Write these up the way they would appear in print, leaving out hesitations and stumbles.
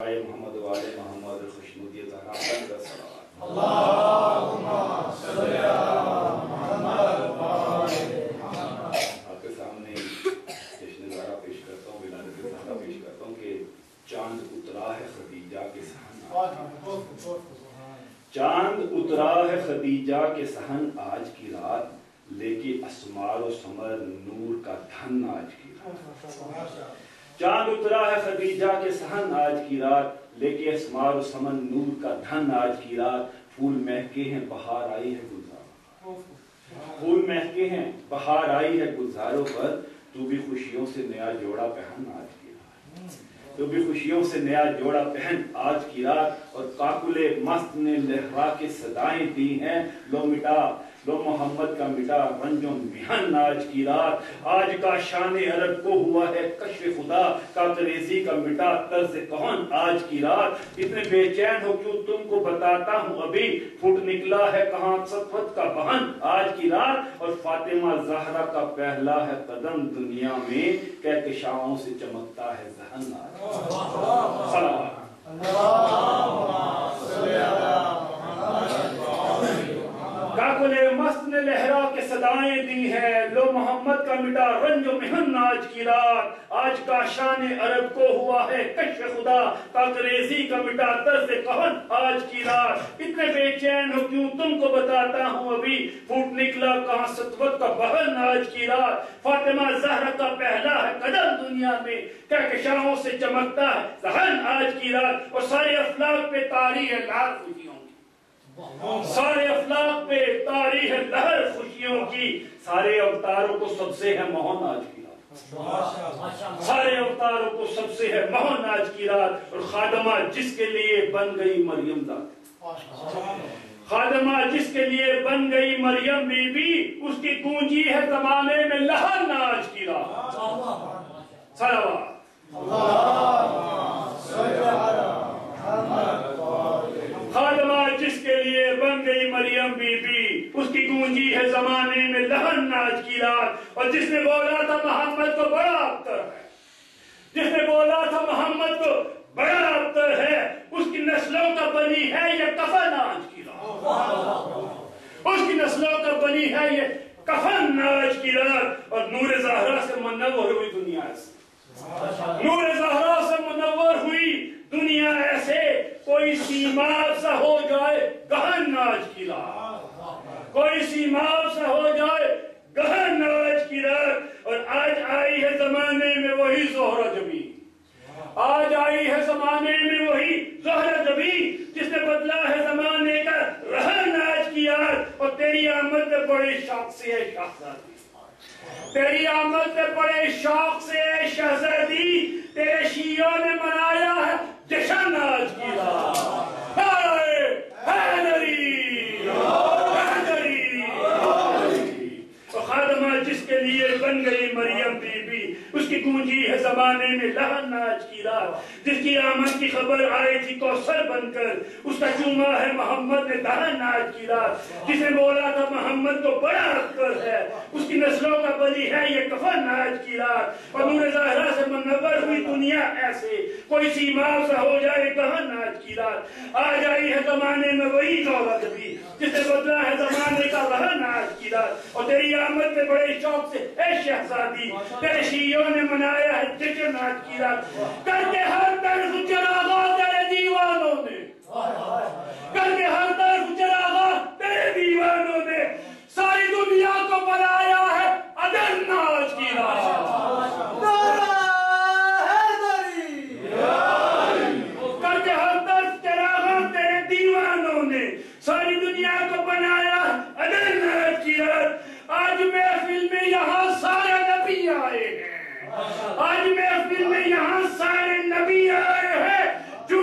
محمد والے محمد خوشنودی زہرا کا صلوات اللہم صلی علی محمد آپ کے سامنے جشن زہرا پیش کرتا ہوں، ولادت زہرا پیش کرتا ہوں کہ چاند اترا ہے خدیجہ کے صحن، چاند اترا ہے خدیجہ کے صحن آج کی رات، لے کے اسمار و ثمر نور کا دھن آج کی رات، چاند اترا ہے خدیجہ کے صحن آج کی رات، لے کے اسمار و ثمر نور کا دھن آج کی رات، پھول مہکے ہیں بہار آئی ہے گلزاروں، پھول مہکے ہیں بہار آئی ہے گلزاروں پر، تو بھی خوشیوں سے نیا جوڑا پہن آج کی رات، تو بھی خوشیوں سے نیا جوڑا پہن آج کی رات، اور کاکل مست نے لہرا کے صدائیں دی ہیں، لو مٹا لو محمد کا مٹا رنج و محن آج کی رات، آج کا شان عرب کو ہوا ہے کشف خدا، کاکریزی کا مٹا طرز کہن آج کی رات، اتنے بے چین ہو کیوں تم کو بتاتا ہوں ابھی، پھوٹ نکلا ہے کہاں سطوت کا بہن آج کی رات، اور فاطمہ زہرا کا پہلا ہے قدم دنیا میں، کہکشاؤں سے چمکتا ہے ذہن آج کی رات۔ صلوات کاکل مست نے لہرا کے صدائیں دی ہیں، لو محمد کا مٹا رنج و محن آج کی رات، آج کا شان عرب کو ہوا ہے کشف خدا، کاکریزی کا مٹا طرز کہن آج کی رات، اتنے بے چین ہو کیوں تم کو بتاتا ہوں ابھی، پھوٹ نکلا کہاں سطوت کا بہن آج کی رات، فاطمہ زہرا کا پہلا ہے قدم دنیا میں، کہکشاؤں سے چمکتا ہے ذہن آج کی رات، اور سارے افلاک پہ طاری ہے لہر خوشیوں کی، سارے افلاک پہ طاری ہے لہر خوشیوں کی، سارے اوتاروں کو سب سے ہے مہن آج کی رات، سارے اوتاروں کو سب سے ہے مہن آج کی رات، اور خادمہ جس کے لیے بن گئی مریم ذات، خادمہ جس کے لیے بن گئی مریم بی بی، اس کی گونجی ہے زمانے میں لہر آج کی رات۔ صلوات خادمہ جس کے لیے بن گئی مریم بی بی، اس کی گونجی ہے زمانے میں لہن آج کی رات، اور جس نے بولا تھا محمد کو بڑا ابتر ہے، جس نے بولا تھا محمد کو بڑا ابتر ہے، اس کی نسلوں کا بنی ہے یہ کفن آج کی رات، اس کی نسلوں کا بنی ہے یہ کفن آج کی رات، اور نور زہرا سے منور ہوئی دنیا سے، نور زہرا سے منور ہوئی دنیا ایسے، کوئی سیماب سا ہو جائے گہن آج کی رات، کوئی سیماب سا ہو جائے گہن آج کی رات، اور آج آئی ہے زمانے میں وہی زہرہ جبی، آج آئی ہے زمانے میں وہی زہرہ جبی، جس نے بدلا ہے زمانے کا رہن آج کی رات، اور تیری آمد میں بڑے شوق سے ہے شہزادی، تیری آمد میں بڑے شوق سے ہے شہزادی، تیرے شیعوں نے منایا ہے جشن آج کی رات، حیدری حیدری، اور خادمہ جس کے لیے بن گئی مریم بی بی، اس کی گونجی ہے زمانے میں لہن آج کی رات، جس کی آمد کی خبر آئی تھی کوثر بن کر، اس کا چوما ہے محمد نے دہن آج کی رات، جس نے بولا تھا محمد کو بڑا ابتر ہے، اس کی نسلوں کا بنی ہے یہ کفن آج کی رات، اور نور زہرا سے منور ہوئی دنیا ایسے، کوئی سیماب سا ہو جائے گہن آج کی رات، آج آئی ہے زمانے میں وہی زہرہ جبی، جس نے بدلا ہے زمانے کا رہن آج کی رات، اور تیری آمد میں بڑے شوق سے اے شہزادی، تیرے شیعوں نے منایا ہے جشن آج کی رات، کر کے ہر طرف چراغا تیرے دیوانوں نے، کر کے ہر طرف چراغا تیرے دیوانوں نے، ساری دنیا کو بنایا ہے عدن آج کی رات، کر کے ہر طرف چراغا تیرے دیوانوں نے، ساری دنیا کو بنایا عدن آج کی رات، آج محفل میں یہاں سارے نبی آئے ہیں، آج محفل میں یہاں سارے نبی آئے ہیں،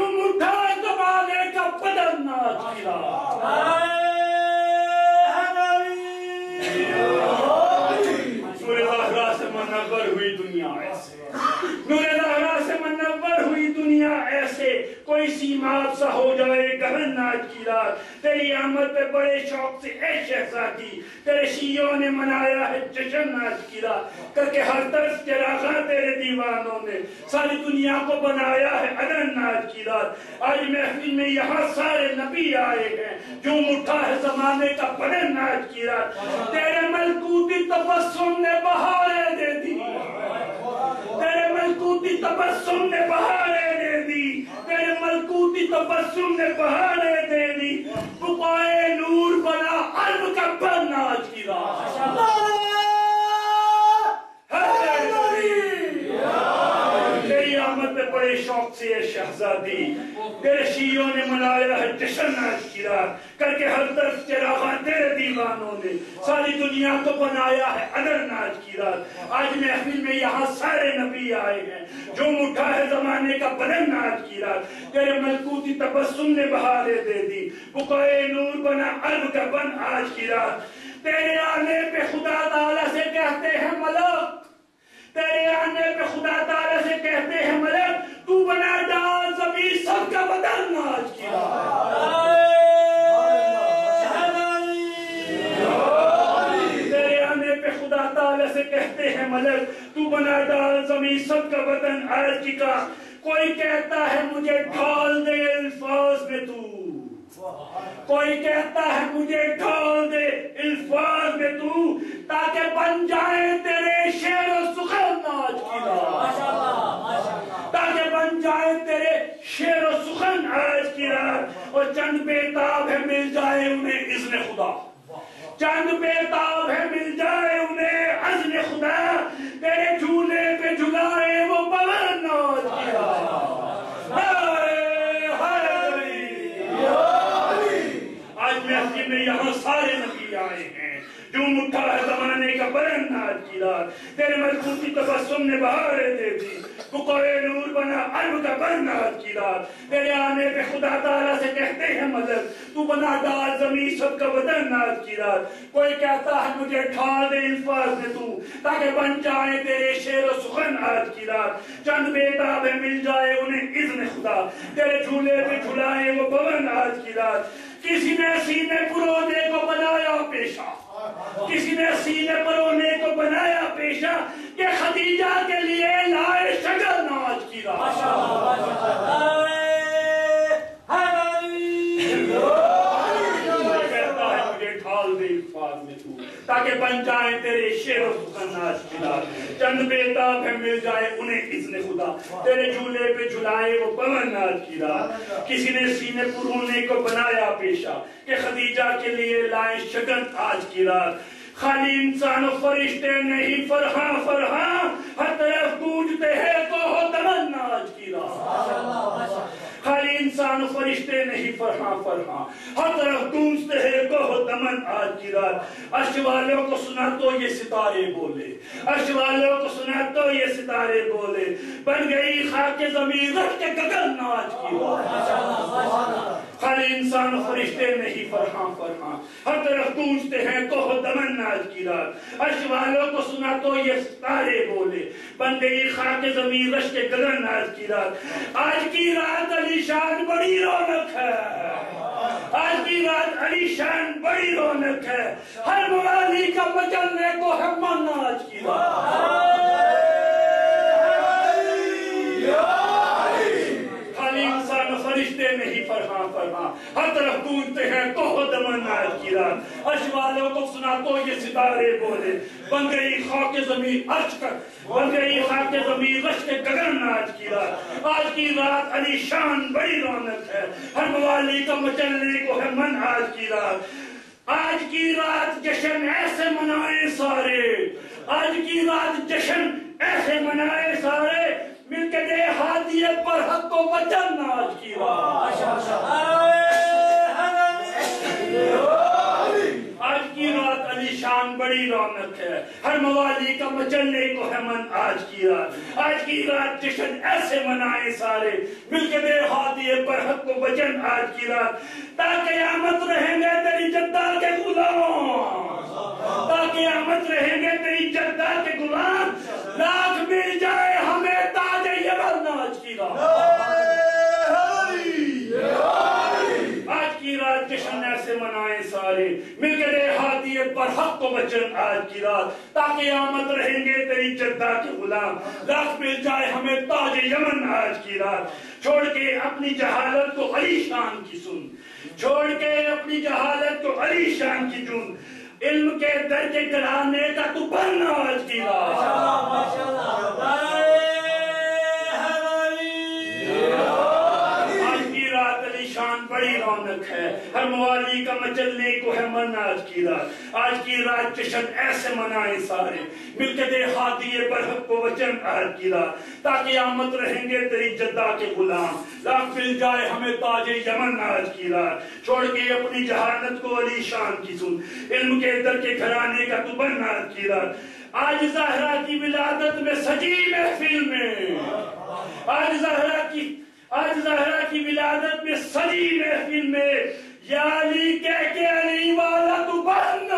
کوئی سیماب سا ہو جائے گہن آج کی رات تیری آمد پہ بڑے شوق سے اے شہزادی تیرے شیعوں نے منایا ہے جشن آج کی رات کر کے ہر طرف چراغاں تیرے دیوانوں نے ساری دنیا کو بنایا ہے عدن آج کی رات آج محفل میں یہاں سارے نبی آئے ہیں جو اٹھا ہے زمانے کا بدن آج کی رات تیرے ملکوتی تبسم نے بہاریں دے دی تیرے ملکوتی تبسم نے بہاریں دے دی تیرے ملکوتی تبسم نے بہاریں دے دی بقائے نور بنا علم کا بن آج کی رات تیری آمد پہ بڑے شوق سے ہے شہزادی تیرے شیعوں نے منایا ہے جشن آج کی رات کر کے ہر طرف چراغاں تیرے دیوانوں نے ساری دنیا کو بنایا ہے عدن آج کی رات آج محفل میں یہاں سارے نبی آئے ہیں جو اٹھا ہے زمانے کا بدن آج کی رات تیرے ملکوتی تبسم نے بہاریں دے دی بقائے نور بنا علم کا بن آج کی رات تیرے آنے پہ خدا تعالیٰ سے کہتے ہیں ملک تیرے آنے پہ خدا تعالیٰ سے کہتے ہیں ملک تو بنا ڈال زمین سب کا بدن آج کی رات تیرے آنے پہ خدا تعالیٰ سے کہتے ہیں ملک تو بنا ڈال زمین سب کا بدن آج کی رات کوئی کہتا ہے مجھے ڈھال دے الفاظ میں تو کوئی کہتا ہے مجھے ڈھال دے الفاظ میں تو تاکہ بن جائیں تیرے شعر و سخن آج کی رات تاکہ بن جائیں تیرے شعر و سخن آج کی رات اور چند بیتاب ہے مل جائے انہیں اذن خدا چند بیتاب ہے مل جائے انہیں اذن خدا تیرے جھولے پہ جھلائے وہ پون آج کی رات محفل میں یہاں سارے نبی آئے ہیں جو اٹھا ہے زمانے کا بدن آج کی رات تیرے ملکوتی تبسم نے بہاریں دے دی بقائے نور بنا علم کا بن آج کی رات تیرے آنے پہ خدا تعالیٰ سے کہتے ہیں مدد تو بنا ڈال زمین سب کا بدن آج کی رات کوئی کہتا ہے مجھے ڈھال دے الفاظ میں تو تاکہ بن جائے تیرے شعر و سخن آج کی رات چند بیتاب ہے مل جائے انہیں اذن خدا تیرے جھولے پہ جھلائے وہ پون آج کی رات کسی نے سینے پرونے کو بنایا پیشہ کسی نے سینے پرونے کو بنایا پیشہ کہ خدیجہ کے لیے لائے شگن آج کی رات کہتا ہے مجھے ڈھال دے الفاظ میں تو تاکہ بن جائیں تیرے شعر و سخن آج کی رات چند بیتاب ہے مل جائے انہیں اذن خدا تیرے جھولے پہ جھلائے وہ پون آج کی رات کسی نے سینے پرونے کو بنایا پیشہ کہ خدیجہ کے لیے لائے شگن آج کی رات خالی انسان و فرشتے نہیں فرحاں فرحاں ہر طرف گونجتے ہیں کوہ دمن آج کی رات خالی انسان و فرشتے نہیں فرحاں فرحاں ہر طرف گونجتے ہیں کوہ دمن آج کی رات عرش والوں کو سنا تو یہ ستارے بولے عرش والوں کو سنا تو یہ ستارے بولے بن گئی خاک زمین رکھ کے گگن آج کی رات خالی انسان و فرشتے نہیں فرحاں فرحاں ہر طرف گونجتے ہیں کوہ دمن آج کی رات عرش والوں کو سنا تو یہ ستارے بولے بن گئی خاک زمین رش کے گگن آج کی رات آج کی رات علی شان بڑی رونق ہے آج کی رات علی شان بڑی رونق ہے ہر موالی کا مچلنے کو ہے من آج کی رات خالی انسان فرشتے نہیں فرحاں فرحاں ہر طرف گونجتے ہیں کوہ دمن آج کی رات عرش والوں کو سنا تو یہ ستارے بولے بن گئی خاک زمین عرش کا بن گئی خاک زمین رش کے گگن آج کی رات علی شان بڑی رونق ہے ہر موالی کا مچلنے کو ہے من آج کی رات جشن ایسے منائے سارے آج کی رات جشن ایسے منائے سارے مل کے دے ہاتھیے پر حق کو وطن آج کی رات آج کی رات علی شان بڑی رونق ہے ہر موالی کا مچلنے کو ہے من آج کی رات جشن ایسے منائے سارے مل کے دے ہاتھیے پر حق کو وطن آج کی رات تاکہ قیامت رہیں گے تیری جدہ کے غلام تاکہ قیامت رہیں گے تیری جدہ کے غلام لاکھ مل جائے ہمیں تاج یمن آج کی رات سارے مل کے دے ہاتھی برحق و وچن آج کی رات تاکہ آمد رہیں گے تیری جدہ کے غلام لاکھ مل جائے ہمیں تاج یمن آج کی رات چھوڑ کے اپنی جہالت کو علی شان کی سن چھوڑ کے اپنی جہالت کو علی شان کی چن علم کے در کے گرانے کا تو بن آج کی رات بڑی رونق ہے ہر موالی کا مچلنے کو ہے من آج کی رات جشن ایسے منائیں سارے مل کے دے ہاتھی برحق کو وچن آج کی رات تاکہ آمد رہیں گے تیری جدہ کے غلام لاکھ مل جائے ہمیں تاج یمن آج کی رات چھوڑ کے اپنی جہالت کو علی شان کی سن علم کے در کے گھرانے کا تو بن آج کی رات آج زہرا کی ولادت میں سجی محفل میں آج زہرا کی ولادت میں سجی محفل میں یا علی کہہ کے علی والا تو بن